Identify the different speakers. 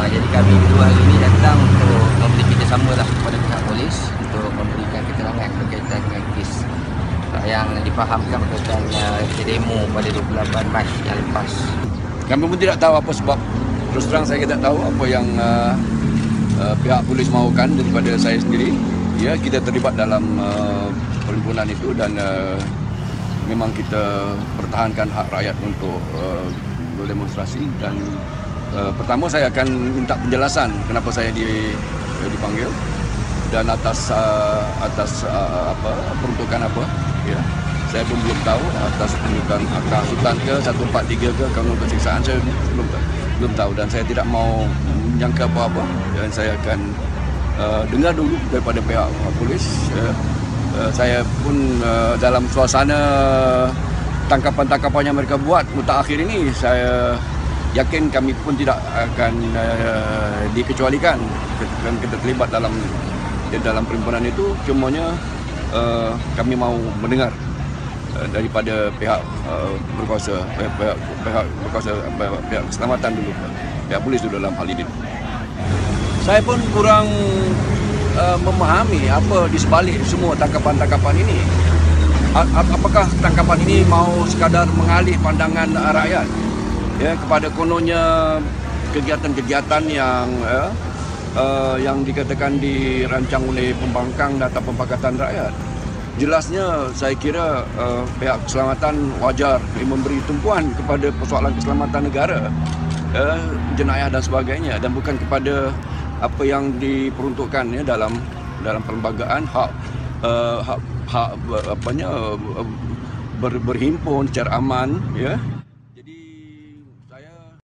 Speaker 1: Jadi kami berdua hari ini datang untuk memberi kerjasama lah kepada pihak polis untuk memberikan keterangan berkaitan dengan kes yang difahamkan berkaitan demo pada 28 Mac yang lepas.
Speaker 2: Kami pun tidak tahu apa sebab. Terus terang saya tidak tahu apa yang pihak polis mahukan daripada saya sendiri. Ya, kita terlibat dalam perhimpunan itu dan memang kita pertahankan hak rakyat untuk berdemonstrasi. Dan pertama saya akan minta penjelasan kenapa saya dipanggil dan atas apa peruntukan apa. Ya, saya pun belum tahu atas peruntukan akta hasutan ke 143 ke kanun persiksaan, saya belum tahu dan saya tidak mau menyangka apa-apa dan saya akan dengar dulu daripada pihak polis. Saya pun dalam suasana tangkapan-tangkapan yang mereka buat mutakhir ini, saya yakin kami pun tidak akan dikecualikan dan kita terlibat dalam perhimpunan itu. Cumanya kami mau mendengar daripada pihak berkuasa, pihak keselamatan dulu, pihak polis dulu dalam hal ini. Saya pun kurang memahami apa di sebalik semua tangkapan-tangkapan ini. Apakah tangkapan ini mau sekadar mengalih pandangan rakyat ya kepada kononnya kegiatan-kegiatan yang dikatakan dirancang oleh pembangkang data pempakatan rakyat. Jelasnya saya kira pihak keselamatan wajar memberi tumpuan kepada persoalan keselamatan negara, jenayah dan sebagainya, dan bukan kepada apa yang diperuntukkan ya dalam perlembagaan hak berhimpun secara aman ya.